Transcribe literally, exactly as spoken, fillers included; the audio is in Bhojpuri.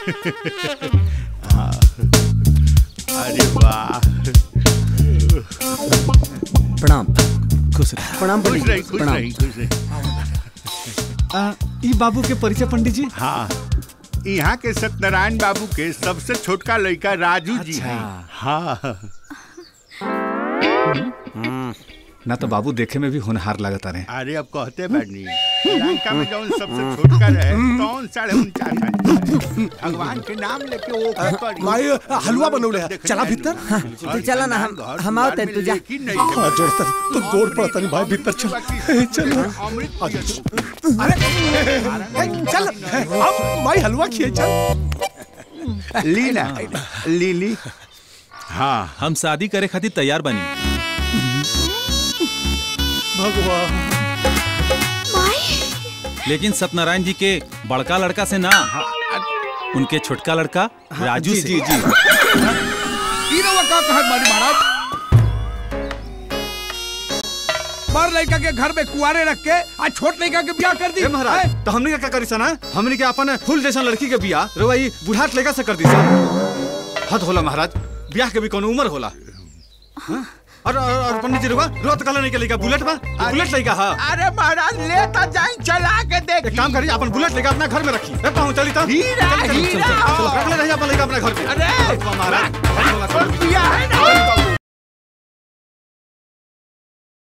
अरे वाह। प्रणाम। खुश प्रणाम खुश रही, खुश रही, खुश रही। ई बाबू के परिचय पंडित जी। हाँ, यहाँ के सत्यनारायण बाबू के सबसे छोटका लड़का राजू जी हैं। हाँ। ना तो बाबू देखे में भी होनहार लगता रहे। अरे अब कहते बैठनी लंका में जौन सबसे छोटका रहे कौन साढ़े उनचास भगवान के नाम लेके वो करी। माई हलवा बनौले चला भीतर। तो चला ना हम हम आओते तू जा। हां जोड़ता तो गोड़ पड़ता नहीं भाई भीतर चल चल। अरे चल अब माई हलवा खिए चल। लीला लीली। हाँ, हम शादी करे खातिर तैयार बनी। भगवान। लेकिन सत्यनारायण जी के बड़का लड़का से ना, उनके छोटका लड़का राजू से। जी जी। महाराज बार लड़का के घर में कुआरे रख के आज छोट लड़का के ब्याह कर दी। महाराज तो हमने क्या करी सना? हमने क्या अपन फूल जैसा लड़की के ब्याह रोई बुढ़ाट लड़का से कर दी सा? हद होला महाराज, ब्याह के भी कोनो उम्र होला। और और पंडित जी रुआ रुआ तो कल नहीं के बुलेट बा बुलेट लेगा। हाँ अरे महाराज लेता जाए चला के देख। एक काम करिए अपन बुलेट लेकर अपना घर में रखी। ए पाऊं चली तो हीरा हीरा रख ले रहिए अपन लेकर अपना घर पे। अरे महाराज है ना